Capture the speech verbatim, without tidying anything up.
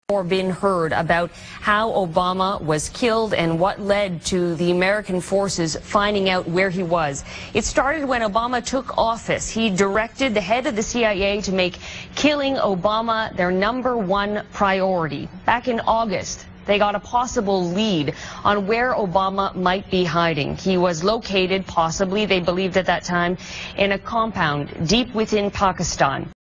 Or been heard about how Obama was killed and what led to the American forces finding out where he was. It started when Obama took office. He directed the head of the C I A to make killing Obama their number one priority. Back in August, they got a possible lead on where Obama might be hiding. He was located, possibly, they believed at that time, in a compound deep within Pakistan.